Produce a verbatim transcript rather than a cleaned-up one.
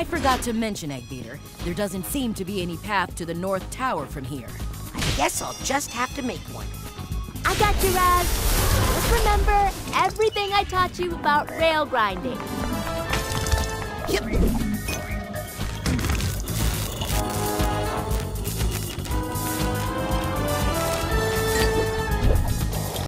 I forgot to mention, Eggbeater, there doesn't seem to be any path to the North Tower from here. I guess I'll just have to make one. I got you, Raz. Just remember everything I taught you about rail grinding. Yep.